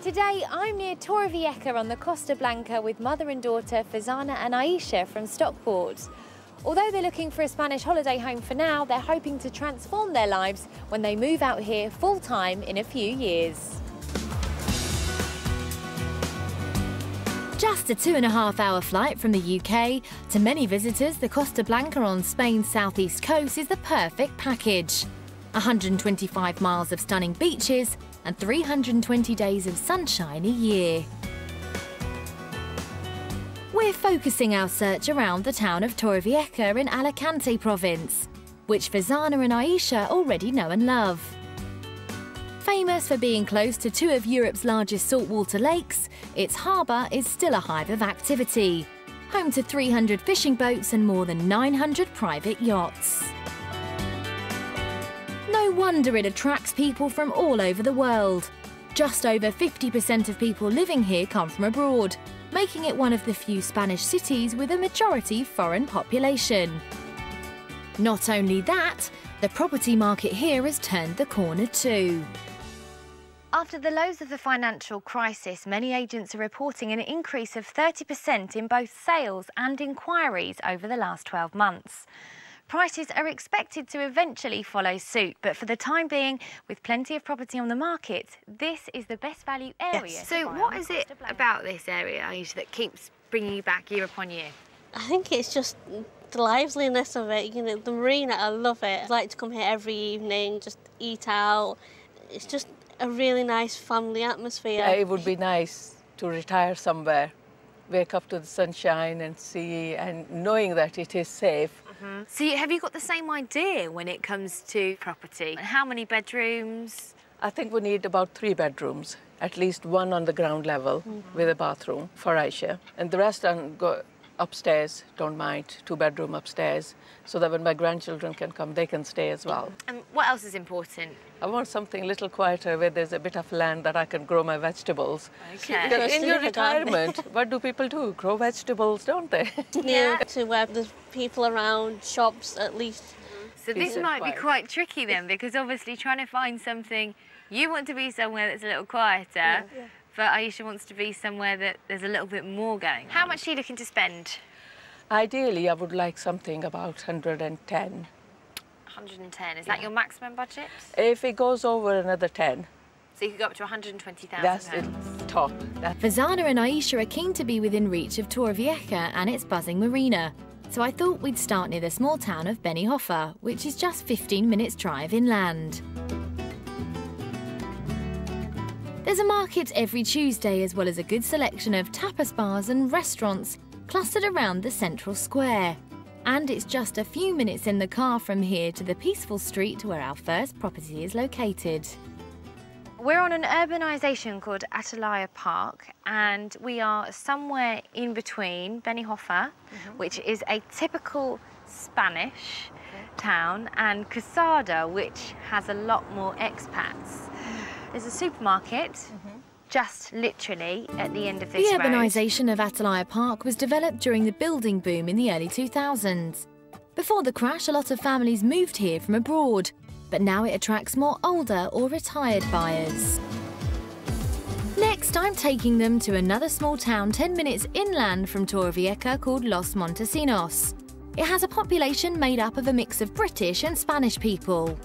Today I'm near Torrevieja on the Costa Blanca with mother and daughter Fazana and Aisha from Stockport. Although they're looking for a Spanish holiday home for now, they're hoping to transform their lives when they move out here full-time in a few years. Just a 2.5-hour flight from the UK, to many visitors, the Costa Blanca on Spain's southeast coast is the perfect package. 125 miles of stunning beaches and 320 days of sunshine a year. We're focusing our search around the town of Torrevieja in Alicante province, which Fazana and Aisha already know and love. Famous for being close to two of Europe's largest saltwater lakes, its harbour is still a hive of activity, home to 300 fishing boats and more than 900 private yachts. No wonder it attracts people from all over the world. Just over 50% of people living here come from abroad, making it one of the few Spanish cities with a majority foreign population. Not only that, the property market here has turned the corner too. After the lows of the financial crisis, many agents are reporting an increase of 30% in both sales and inquiries over the last 12 months. Prices are expected to eventually follow suit, but for the time being, with plenty of property on the market, this is the best value area. Yes. So what is it about this area, Aisha, that keeps bringing you back year upon year? I think it's just the liveliness of it, you know, the marina, I love it. I like to come here every evening, just eat out. It's just a really nice family atmosphere. Yeah, it would be nice to retire somewhere, wake up to the sunshine and see, and knowing that it is safe. So have you got the same idea when it comes to property? How many bedrooms? I think we need about 3 bedrooms, at least one on the ground level with a bathroom for Aisha. And the rest go upstairs, don't mind, 2-bedroom upstairs, so that when my grandchildren can come, they can stay as well. And what else is important? I want something a little quieter where there's a bit of land that I can grow my vegetables. Okay. Because in your retirement, what do people do? Grow vegetables, don't they? Yeah, to where there's people around, shops at least. So this might be quite tricky then, because obviously trying to find something, you want to be somewhere that's a little quieter, but Aisha wants to be somewhere that there's a little bit more going on. How much are you looking to spend? Ideally, I would like something about 110. 110, is that your maximum budget? If it goes over another 10. So you could go up to 120,000 That's the top. Fazana and Aisha are keen to be within reach of Torrevieja and its buzzing marina. So I thought we'd start near the small town of Benihoffa, which is just 15 minutes drive inland. There's a market every Tuesday, as well as a good selection of tapas bars and restaurants clustered around the central square. And it's just a few minutes in the car from here to the peaceful street where our first property is located. We're on an urbanisation called Atalaya Park, and we are somewhere in between Benihoffa, which is a typical Spanish town, and Quesada, which has a lot more expats. There's a supermarket just literally at the end of this road. The urbanisation of Atalaya Park was developed during the building boom in the early 2000s. Before the crash, a lot of families moved here from abroad, but now it attracts more older or retired buyers. Next, I'm taking them to another small town 10 minutes inland from Torrevieja called Los Montesinos. It has a population made up of a mix of British and Spanish people.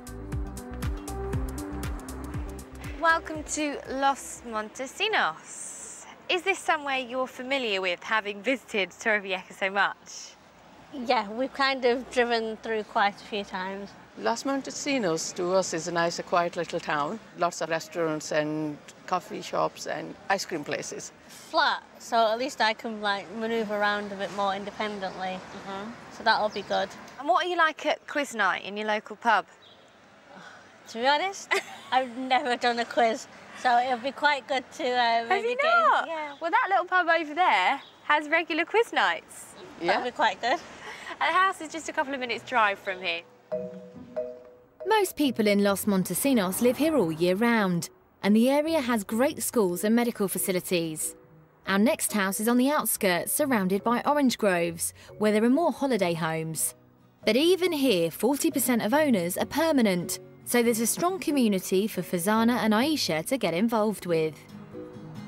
Welcome to Los Montesinos. Is this somewhere you're familiar with, having visited Torrevieja so much? Yeah, we've kind of driven through quite a few times. Los Montesinos to us is a nice, quiet little town. Lots of restaurants and coffee shops and ice cream places. Flat, so at least I can like manoeuvre around a bit more independently. So that'll be good. And what are you like at quiz night in your local pub? To be honest, I've never done a quiz, so it'll be quite good to Have you not? Yeah. Well, that little pub over there has regular quiz nights. Yeah. That'll be quite good. And the house is just a couple of minutes' drive from here. Most people in Los Montesinos live here all year round, and the area has great schools and medical facilities. Our next house is on the outskirts, surrounded by orange groves, where there are more holiday homes. But even here, 40% of owners are permanent, so there's a strong community for Fazana and Aisha to get involved with.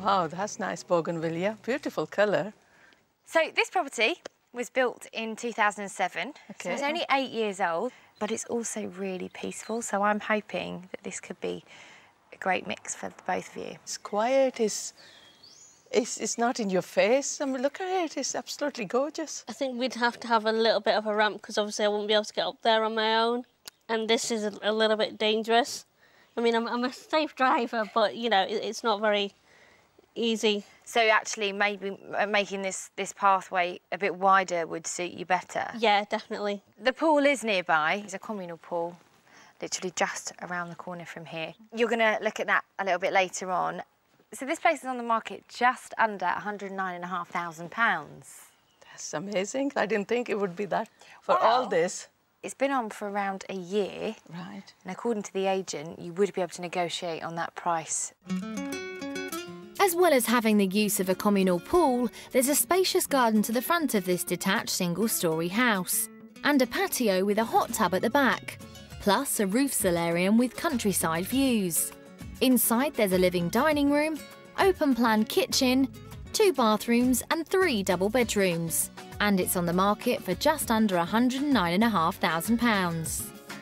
Wow, that's nice bougainvillea. Beautiful colour. So this property was built in 2007, so it's only 8 years old, but it's also really peaceful, so I'm hoping that this could be a great mix for the both of you. It's quiet, it's not in your face. I mean, look at it, it's absolutely gorgeous. I think we'd have to have a little bit of a ramp because obviously I wouldn't be able to get up there on my own, and this is a little bit dangerous. I mean, I'm a safe driver, but, you know, it's not very easy. So actually maybe making this pathway a bit wider would suit you better? Yeah, definitely. The pool is nearby. It's a communal pool, literally just around the corner from here. You're going to look at that a little bit later on. So this place is on the market just under £109,500. That's amazing. I didn't think it would be that for all this. It's been on for around a year. Right. And according to the agent, you would be able to negotiate on that price. As well as having the use of a communal pool, there's a spacious garden to the front of this detached single-storey house, and a patio with a hot tub at the back, plus a roof solarium with countryside views. Inside there's a living dining room, open-plan kitchen, 2 bathrooms and 3 double bedrooms, and it's on the market for just under £109,500.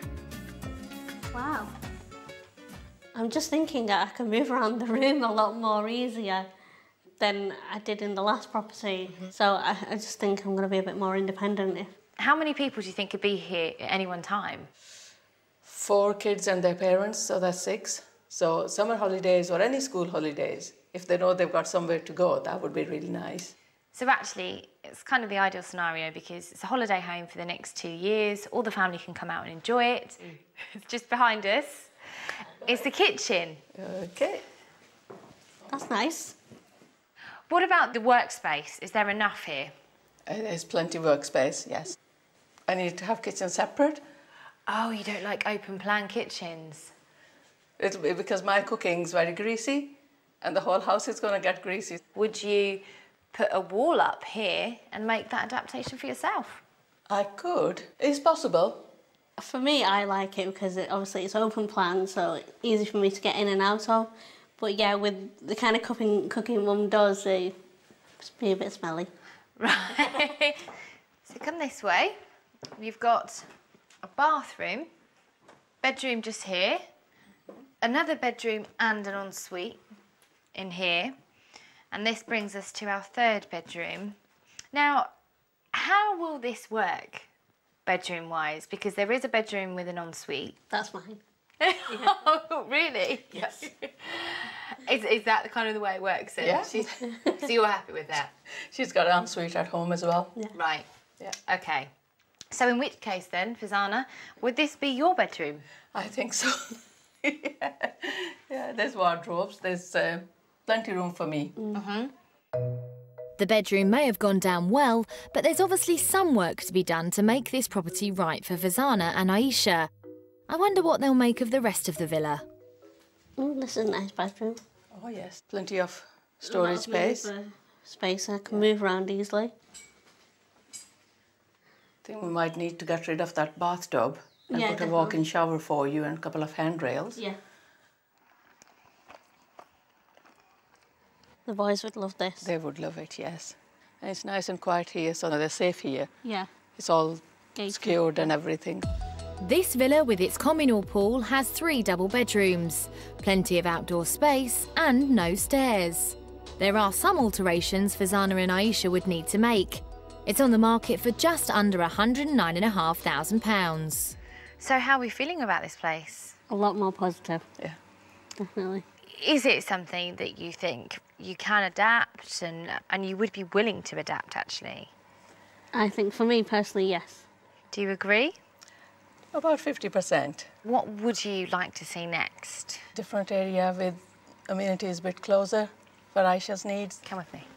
Wow. I'm just thinking that I can move around the room a lot more easier than I did in the last property. So I just think I'm going to be a bit more independent. How many people do you think could be here at any one time? 4 kids and their parents, so that's 6. So summer holidays or any school holidays, if they know they've got somewhere to go, that would be really nice. So actually, it's kind of the ideal scenario because it's a holiday home for the next 2 years. All the family can come out and enjoy it. It's just behind us. It's the kitchen. OK. That's nice. What about the workspace? Is there enough here? There's plenty of workspace, yes. I need to have kitchen separate. Oh, you don't like open-plan kitchens? It'll be because my cooking's very greasy and the whole house is going to get greasy. Would you put a wall up here and make that adaptation for yourself? I could. It's possible. For me, I like it because obviously it's open plan, so it's easy for me to get in and out of. But yeah, with the kind of cooking Mum does, it's be a bit smelly. Right. So come this way. You've got a bathroom, bedroom just here, another bedroom and an ensuite in here. And this brings us to our 3rd bedroom. Now, how will this work, bedroom-wise? Because there is a bedroom with an ensuite. That's mine. Oh, really? Yes. Is that kind of the way it works then? Yeah. So you're happy with that? She's got an ensuite at home as well. Yeah. Right. Yeah. OK. So in which case then, Fazana, would this be your bedroom? I think so. Yeah, there's wardrobes, there's plenty of room for me. The bedroom may have gone down well, but there's obviously some work to be done to make this property right for Fazana and Aisha. I wonder what they'll make of the rest of the villa. This is a nice bedroom. Oh, yes, plenty of storage space. Space I can move around easily. I think we might need to get rid of that bathtub and Yeah, put a walk-in shower for you and a couple of handrails. Yeah. The boys would love this. They would love it, yes. And it's nice and quiet here, so they're safe here. Yeah. It's all Gated. secured and everything. This villa with its communal pool has 3 double bedrooms, plenty of outdoor space and no stairs. There are some alterations Fazana and Aisha would need to make. It's on the market for just under £109,500. So how are we feeling about this place? A lot more positive. Yeah. Definitely. Is it something that you think you can adapt and you would be willing to adapt, actually? I think for me personally, yes. Do you agree? About 50%. What would you like to see next? Different area with amenities a bit closer for Aisha's needs. Come with me.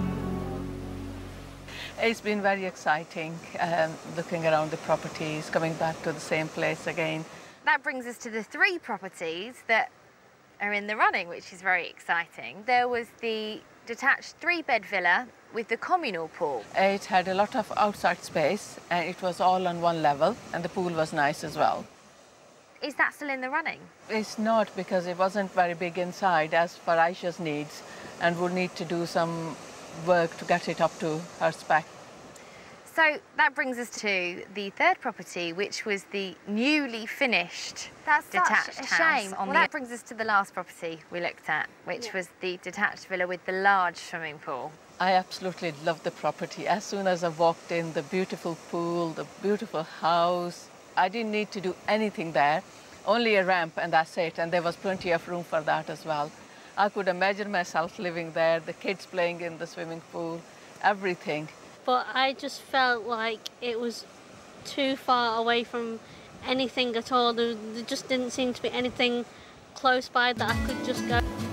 It's been very exciting looking around the properties, coming back to the same place again. That brings us to the 3 properties that are in the running, which is very exciting. There was the detached 3-bed villa with the communal pool. It had a lot of outside space and it was all on one level and the pool was nice as well. Is that still in the running? It's not because it wasn't very big inside. As for Aisha's needs, and would need to do some work to get it up to her spec. So that brings us to the third property, which was the newly finished detached house. Well, that brings us to the last property we looked at, which was the detached villa with the large swimming pool. I absolutely loved the property. As soon as I walked in, the beautiful pool, the beautiful house, I didn't need to do anything there, only a ramp and that's it, and there was plenty of room for that as well. I could imagine myself living there, the kids playing in the swimming pool, everything. But I just felt like it was too far away from anything at all. There just didn't seem to be anything close by that I could just go.